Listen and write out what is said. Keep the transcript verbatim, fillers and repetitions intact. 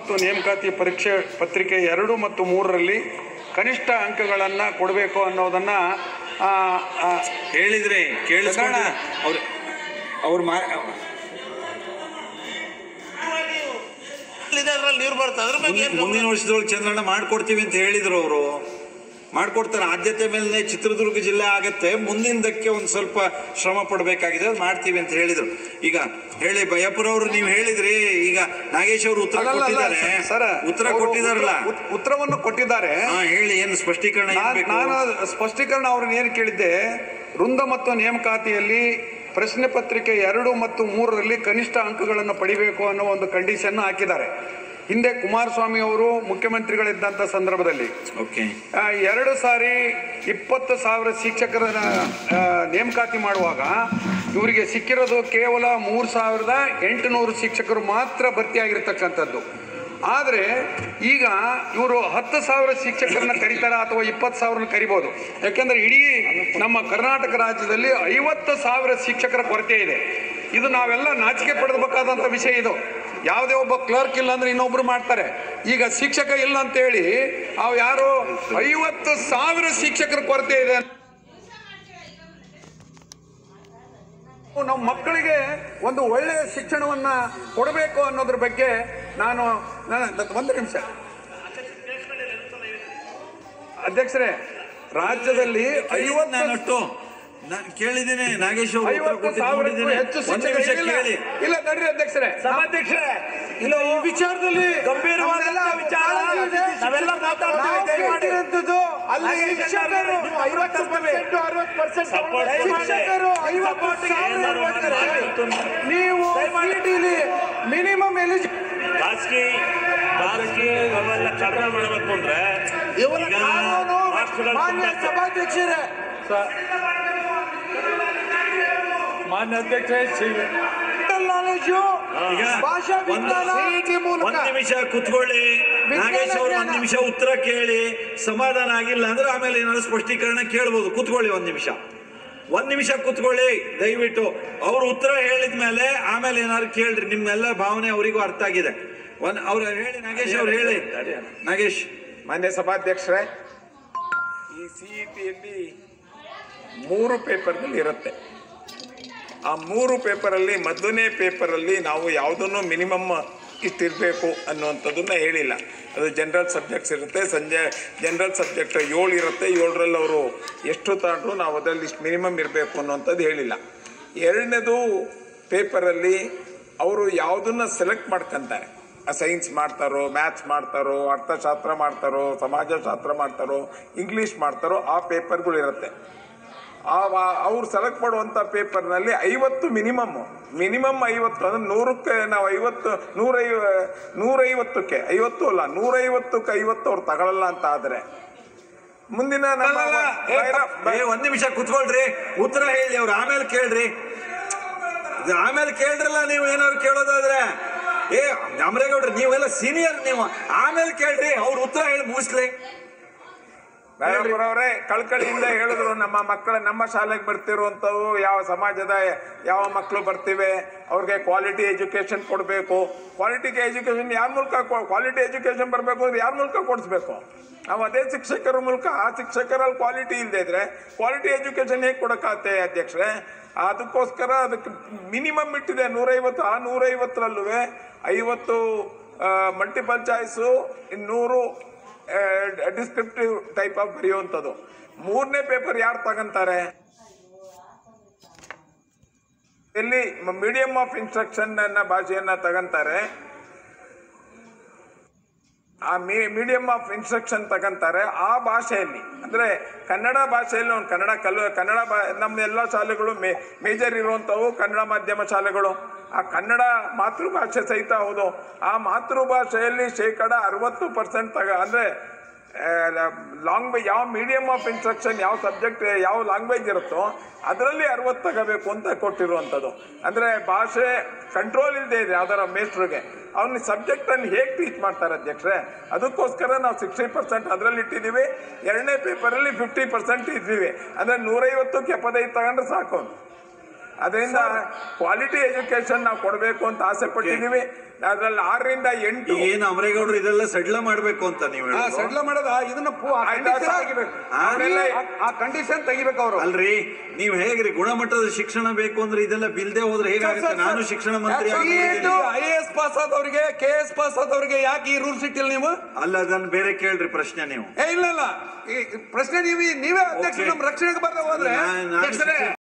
ಮತ್ತು ನೇಮಕಾತಿ ಪರೀಕ್ಷೆ ಪತ್ರಿಕೆ ಎರಡು ಮತ್ತು ಮೂರರಲ್ಲಿ ಕನಿಷ್ಠ ಅಂಕಗಳನ್ನು ಕೊಡಬೇಕು ಅನ್ನೋದನ್ನು ಹೇಳಿದರೆ ಕೇಳಿಸ್ಕೊಂಡು ಅವ್ರು ಅವ್ರು ಮಾ ನೀರು ಬರ್ತದೆ ಅದ್ರ ಬಗ್ಗೆ ಮುಂದಿನ ವರ್ಷದೊಳಗೆ ಚಂದ್ರಣ್ಣ ಮಾಡ್ಕೊಡ್ತೀವಿ ಅಂತ ಹೇಳಿದ್ರು ಅವರು. ಮಾಡ್ಕೊಡ್ತಾರೆ. ಆದ್ಯತೆ ಮೇಲೆ ಚಿತ್ರದುರ್ಗ ಜಿಲ್ಲೆ ಆಗತ್ತೆ, ಮುಂದಿನದಕ್ಕೆ ಒಂದು ಸ್ವಲ್ಪ ಶ್ರಮ ಪಡಬೇಕಾಗಿದೆ, ಅದು ಮಾಡ್ತೀವಿ ಅಂತ ಹೇಳಿದ್ರು. ಈಗ ಹೇಳಿ ಬಯ್ಯಪ್ಪರ ಅವರು, ನೀವು ಹೇಳಿದ್ರಿ, ಈಗ ನಾಗೇಶ್ ಅವರು ಉತ್ತರ ಕೊಟ್ಟಿದ್ದಾರೆ. ಸರ್ ಉತ್ತರ ಕೊಟ್ಟಿದಾರಲ್ಲ, ಉತ್ತರವನ್ನು ಕೊಟ್ಟಿದ್ದಾರೆ. ಹಾ ಹೇಳಿ, ಏನು ಸ್ಪಷ್ಟೀಕರಣ? ನಾನು ಸ್ಪಷ್ಟೀಕರಣ ಅವ್ರನ್ನ ಏನು ಕೇಳಿದ್ದೆ, ವೃಂದ ಮತ್ತು ನೇಮಕಾತಿಯಲ್ಲಿ ಪ್ರಶ್ನೆ ಪತ್ರಿಕೆ ಎರಡು ಮತ್ತು ಮೂರರಲ್ಲಿ ಕನಿಷ್ಠ ಅಂಕಗಳನ್ನು ಪಡಿಬೇಕು ಅನ್ನೋ ಒಂದು ಕಂಡೀಷನ್ ಹಾಕಿದ್ದಾರೆ. ಹಿಂದೆ ಕುಮಾರಸ್ವಾಮಿ ಅವರು ಮುಖ್ಯಮಂತ್ರಿಗಳಿದ್ದಂಥ ಸಂದರ್ಭದಲ್ಲಿ ಎರಡು ಸಾರಿ ಇಪ್ಪತ್ತು ಸಾವಿರ ಶಿಕ್ಷಕರ ನೇಮಕಾತಿ ಮಾಡುವಾಗ ಇವರಿಗೆ ಸಿಕ್ಕಿರೋದು ಕೇವಲ ಮೂರು ಸಾವಿರದ ಎಂಟುನೂರು ಶಿಕ್ಷಕರು ಮಾತ್ರ ಭರ್ತಿಯಾಗಿರ್ತಕ್ಕಂಥದ್ದು. ಆದರೆ ಈಗ ಇವರು ಹತ್ತು ಸಾವಿರ ಶಿಕ್ಷಕರನ್ನ ಕರೀತಾರೆ ಅಥವಾ ಇಪ್ಪತ್ತು ಸಾವಿರನ ಕರಿಬೋದು. ಯಾಕೆಂದರೆ ಇಡೀ ನಮ್ಮ ಕರ್ನಾಟಕ ರಾಜ್ಯದಲ್ಲಿ ಐವತ್ತು ಸಾವಿರ ಶಿಕ್ಷಕರ ಕೊರತೆ ಇದೆ. ಇದು ನಾವೆಲ್ಲ ನಾಚಿಕೆ ಪಡೆದಬೇಕಾದಂಥ ವಿಷಯ. ಇದು ಯಾವುದೇ ಒಬ್ಬ ಕ್ಲರ್ಕ್ ಇಲ್ಲ ಅಂದರೆ ಇನ್ನೊಬ್ರು ಮಾಡ್ತಾರೆ. ಈಗ ಶಿಕ್ಷಕ ಇಲ್ಲ ಅಂತೇಳಿ ಅವು ಯಾರು ಐವತ್ತು ಸಾವಿರ ಶಿಕ್ಷಕರ ಕೊರತೆ ಇದೆ. ನಮ್ಮ ಮಕ್ಕಳಿಗೆ ಒಂದು ಒಳ್ಳೆಯ ಶಿಕ್ಷಣವನ್ನು ಕೊಡಬೇಕು ಅನ್ನೋದ್ರ ಬಗ್ಗೆ ನಾನು ಒಂದು ನಿಮಿಷ ಅಧ್ಯಕ್ಷರೇ, ರಾಜ್ಯದಲ್ಲಿ ಐವತ್ತು ನಾನು ಕೇಳಿದ್ದೇನೆ ನಾಗೇಶ್ ಅವರು ಐವತ್ತು ಸಾವಿರಕ್ಕೂ ಹೆಚ್ಚು ಶಿಕ್ಷಕರು ಕೇಳಿ ಇಲ್ಲ ನಡ್ರಿ ಅಧ್ಯಕ್ಷರೇ. ಸಭಾಧ್ಯಕ್ಷರೇ, ಇಲ್ಲ ಈ ವಿಚಾರದಲ್ಲಿ ಗಂಭೀರವಾದ ವಿಚಾರ ನಾವೆಲ್ಲ ಮಾತಾಡ್ತಿರೋದು. ಅಲ್ಲಿ ಶಿಕ್ಷಕರು ಐವತ್ತು ಪರ್ಸೆಂಟ್ ಅರವತ್ತು ಪರ್ಸೆಂಟ್ ಶಿಕ್ಷಕರು ಐವತ್ತು ನೀವು ಮಿನಿಮಮ್ ಎಲಿಜಿ ಖಾಸಗಿ ಖಾಸಗಿ ಅವೆಲ್ಲ ಕಡಿಮೆ ಮಾಡಬೇಕು ಅಂದ್ರೆ ಮಾನ್ಯ ಸಭಾಧ್ಯಕ್ಷರೇ, ಮಾನ್ಯ ಅಧ್ಯಕ್ಷ ನಾಲೆಜು ಭಾಷಾ ವಿಜ್ಞಾನ ಒಂದ್ ನಿಮಿಷ ಕುತ್ಕೊಳ್ಳಿ. ನಾಗೇಶ್ ಅವರು ಒಂದ್ ನಿಮಿಷ ಉತ್ತರ ಕೇಳಿ. ಸಮಾಧಾನ ಆಗಿಲ್ಲ ಅಂದ್ರೆ ಆಮೇಲೆ ಏನಾದ್ರು ಸ್ಪಷ್ಟೀಕರಣ ಕೇಳ್ಬೋದು. ಕುತ್ಕೊಳ್ಳಿ ಒಂದ್ ನಿಮಿಷ, ಒಂದ್ ನಿಮಿಷ ಕುತ್ಕೊಳ್ಳಿ ದಯವಿಟ್ಟು. ಅವ್ರು ಉತ್ತರ ಹೇಳಿದ ಮೇಲೆ ಆಮೇಲೆ ಏನಾದ್ರು ಕೇಳ್ರಿ. ನಿಮ್ಮೆಲ್ಲ ಭಾವನೆ ಅವರಿಗೂ ಅರ್ಥ ಆಗಿದೆ. ಒಂದ್ ಅವ್ರು ಹೇಳಿ, ನಾಗೇಶ್ ಅವ್ರು ಹೇಳಿ. ನಾಗೇಶ್. ಮಾನ್ಯ ಸಭಾಧ್ಯಕ್ಷರೇ, ಈ ಸಿ ಇ ಟಿಯಲ್ಲಿ ಮೂರು ಪೇಪರ್ಗಳು ಇರುತ್ತೆ. ಆ ಮೂರು ಪೇಪರಲ್ಲಿ ಮೊದಲನೇ ಪೇಪರಲ್ಲಿ ನಾವು ಯಾವುದನ್ನು ಮಿನಿಮಮ್ ಇಷ್ಟಿರಬೇಕು ಅನ್ನುವಂಥದ್ದನ್ನು ಹೇಳಿಲ್ಲ. ಅದು ಜನರಲ್ ಸಬ್ಜೆಕ್ಟ್ಸ್ ಇರುತ್ತೆ. ಸಂಜೆ ಜನರಲ್ ಸಬ್ಜೆಕ್ಟ್ ಏಳು ಇರುತ್ತೆ. ಏಳರಲ್ಲಿ ಅವರು ಎಷ್ಟು ತಗೊಂಡ್ರು ನಾವು ಅದರಲ್ಲಿ ಇಷ್ಟು ಮಿನಿಮಮ್ ಇರಬೇಕು ಅನ್ನುವಂಥದ್ದು ಹೇಳಿಲ್ಲ. ಎರಡನೇದು ಪೇಪರಲ್ಲಿ ಅವರು ಯಾವುದನ್ನು ಸೆಲೆಕ್ಟ್ ಮಾಡ್ಕೊತಾರೆ. ಸೈನ್ಸ್ ಮಾಡ್ತಾರೋ, ಮ್ಯಾಥ್ಸ್ ಮಾಡ್ತಾರೋ, ಅರ್ಥಶಾಸ್ತ್ರ ಮಾಡ್ತಾರೋ, ಸಮಾಜಶಾಸ್ತ್ರ ಮಾಡ್ತಾರೋ, ಇಂಗ್ಲೀಷ್ ಮಾಡ್ತಾರೋ, ಆ ಪೇಪರ್ಗಳು ಇರುತ್ತೆ. ಆ ಅವ್ರು ಸೆಲೆಕ್ಟ್ ಮಾಡುವಂಥ ಪೇಪರ್ನಲ್ಲಿ ಐವತ್ತು ಮಿನಿಮಮ್ ಮಿನಿಮಮ್ ಐವತ್ತು ಅಂದರೆ ನೂರಕ್ಕೆ ನಾವು ಐವತ್ತು ನೂರೈವ ನೂರೈವತ್ತಕ್ಕೆ ಐವತ್ತು ಅಲ್ಲ ನೂರೈವತ್ತಕ್ಕೆ ಐವತ್ತು ಅವ್ರು ತಗೊಳ್ಳಲ್ಲ ಅಂತ ಆದರೆ ಮುಂದಿನ ಒಂದ್ ನಿಮಿಷ ಕುತ್ಕೊಳ್ರಿ, ಉತ್ತರ ಹೇಳಿ. ಅವ್ರು ಆಮೇಲೆ ಕೇಳ್ರಿ, ಆಮೇಲೆ ಕೇಳ್ರಲ್ಲ. ನೀವು ಏನಾದ್ರು ಕೇಳೋದಾದ್ರೆ ಏ ಅಮರೇಗೌಡ್ರಿ, ನೀವೆಲ್ಲ ಸೀನಿಯರ್, ನೀವು ಆಮೇಲೆ ಕೇಳ್ರಿ. ಅವ್ರ ಉತ್ತರ ಹೇಳಿ ಮುಗಿಸ್ಲಿ. ಅವರೇ ಕಳ್ಕಳಿಯಿಂದ ಹೇಳಿದ್ರು, ನಮ್ಮ ಮಕ್ಕಳ ನಮ್ಮ ಶಾಲೆಗೆ ಬರ್ತಿರುವಂಥವು ಯಾವ ಸಮಾಜದ ಯಾವ ಮಕ್ಕಳು ಬರ್ತಿವೆ ಅವ್ರಿಗೆ ಕ್ವಾಲಿಟಿ ಎಜುಕೇಶನ್ ಕೊಡಬೇಕು. ಕ್ವಾಲಿಟಿ ಎಜುಕೇಶನ್ ಯಾರ ಮೂಲಕ ಕ್ವಾಲಿಟಿ ಎಜುಕೇಶನ್ ಬರಬೇಕು ಅಂದ್ರೆ ಯಾರ ಮೂಲಕ ಕೊಡಿಸ್ಬೇಕು? ನಾವು ಅದೇ ಶಿಕ್ಷಕರ ಮೂಲಕ. ಆ ಶಿಕ್ಷಕರಲ್ಲಿ ಕ್ವಾಲಿಟಿ ಇಲ್ಲದೆ ಇದ್ರೆ ಕ್ವಾಲಿಟಿ ಎಜುಕೇಶನ್ ಹೇಗೆ ಕೊಡೋಕ್ಕಾಗತ್ತೆ ಅಧ್ಯಕ್ಷರೇ? ಅದಕ್ಕೋಸ್ಕರ ಅದಕ್ಕೆ ಮಿನಿಮಮ್ ಇಟ್ಟಿದೆ ನೂರೈವತ್ತು. ಆ ನೂರೈವತ್ತರಲ್ಲೂ ಐವತ್ತು ಮಲ್ಟಿಪಲ್ ಚಾಯ್ಸು, ಇನ್ನೂರು ಡಿಸ್ಕ್ರಿಪ್ಟಿವ್ ಟೈಪ್ ಆಫ್ ಬರೆಯುವಂಥದ್ದು. ಮೂರನೇ ಪೇಪರ್ ಯಾರು ತಗೊಂತಾರೆ? ಎಲ್ಲಿ ಮೀಡಿಯಂ ಆಫ್ ಇನ್ಸ್ಟ್ರಕ್ಷನ್ ಅನ್ನ ಭಾಷೆಯನ್ನ ತಗೊಂತಾರೆ. ಆ ಮೀಡಿಯಂ ಆಫ್ ಇನ್ಸ್ಟ್ರಕ್ಷನ್ ತಗೊಂತಾರೆ ಆ ಭಾಷೆಯಲ್ಲಿ, ಅಂದ್ರೆ ಕನ್ನಡ ಭಾಷೆಯಲ್ಲಿ. ಒಂದು ಕನ್ನಡ ಕಲ್ ಕನ್ನಡ ಬಾ ನಮ್ಮ ಎಲ್ಲ ಶಾಲೆಗಳು ಮೇ ಮೇಜರ್ ಇರುವಂಥವು ಕನ್ನಡ ಮಾಧ್ಯಮ ಶಾಲೆಗಳು. ಆ ಕನ್ನಡ ಮಾತೃಭಾಷೆ ಸಹಿತ ಹೌದು. ಆ ಮಾತೃಭಾಷೆಯಲ್ಲಿ ಶೇಕಡ ಅರವತ್ತು ಪರ್ಸೆಂಟ್ ತಗ ಅಂದರೆ ಲಾಂಗ್ವೇಜ್ ಯಾವ ಮೀಡಿಯಮ್ ಆಫ್ ಇನ್ಸ್ಟ್ರಕ್ಷನ್ ಯಾವ ಸಬ್ಜೆಕ್ಟ್ ಯಾವ ಲ್ಯಾಂಗ್ವೇಜ್ ಇರುತ್ತೋ ಅದರಲ್ಲಿ ಅರವತ್ತು ತಗೋಬೇಕು ಅಂತ ಕೊಟ್ಟಿರುವಂಥದ್ದು. ಅಂದರೆ ಭಾಷೆ ಕಂಟ್ರೋಲ್ ಇಲ್ಲದೆ ಇದೆ ಯಾವ್ದಾರ ಮೇಸ್ಟ್ರಿಗೆ. ಅವ್ನ ಸಬ್ಜೆಕ್ಟನ್ನು ಹೇಗೆ ಟೀಚ್ ಮಾಡ್ತಾರೆ ಅಧ್ಯಕ್ಷರೇ? ಅದಕ್ಕೋಸ್ಕರ ನಾವು ಸಿಕ್ಸ್ಟಿ ಪರ್ಸೆಂಟ್ ಅದರಲ್ಲಿ ಇಟ್ಟಿದ್ದೀವಿ. ಎರಡನೇ ಪೇಪರಲ್ಲಿ ಫಿಫ್ಟಿ ಪರ್ಸೆಂಟ್ ಇದ್ದೀವಿ. ಅಂದರೆ ನೂರೈವತ್ತಕ್ಕೆ ಎಪ್ಪತ್ತೈದು ತಗೊಂಡ್ರೆ ಸಾಕು. ಅದರಿಂದ ಕ್ವಾಲಿಟಿ ಎಜುಕೇಶನ್ ನಾವು ಕೊಡಬೇಕು ಅಂತ ಆಸೆ ಪಟ್ಟಿದ್ದೀವಿ. ಅದ್ರಲ್ಲಿ ಆರರಿಂದ ಎಂಟು ಈಗ ಏನು ಅಮರೇಗೌಡರು ಇದೆಲ್ಲ ಸಡ್ಲ ಮಾಡ್ಬೇಕು ಅಂತ ನೀವು ಹಾ, ಹೇಳೋದು? ಸಡ್ಲ ಮಾಡೋದ ಇದನ್ನ ಪು- ಆ ಆಯ್ತಾ condition ಸರ್? ತೆಗಿಬೇಕು. ಆಮೇಲೆ ಆ ಕಂಡೀಷನ್ ತೆಗಿಬೇಕು ಅವರು. ಅಲ್ರಿ ನೀವು ಹೇಗ್ರಿ ಗುಣಮಟ್ಟದ ಶಿಕ್ಷಣ ಬೇಕು ಅಂದ್ರೆ ಇದೆಲ್ಲ ಬಿಲ್ದೆ ಹೋದ್ರೆ ಹೇಗಾಗುತ್ತೆ? ನಾನು ಶಿಕ್ಷಣ ಮಂತ್ರಿ ಆಗಿದ್ದೀನಿ. ಐ ಎ ಎಸ್ ಪಾಸ್ ಆದವರಿಗೆ ಕೆ ಎಸ್ ಪಾಸ್ ಆದವರಿಗೆ ಯಾಕೆ ಈ ರೂಲ್ಸ್ ಇಟ್ಟಿಲ್ಲ ನೀವು? ಅಲ್ಲ ಅದನ್ನ ಬೇರೆ ಕೇಳ್ರಿ ಪ್ರಶ್ನೆ ನೀವು. ಏ ಇಲ್ಲ ಇಲ್ಲ ಈ ಪ್ರಶ್ನೆ ನೀವು ನೀವೇ ಅಧ್ಯಕ್ಷ Okay. ನಮ್ಮ ರಕ್ಷಣೆಗೆ ಬರ್ತಾ ಹೋದ್ರೆ ನಾನು- ನಾನು ಅಧ್ಯಕ್ಷರೇ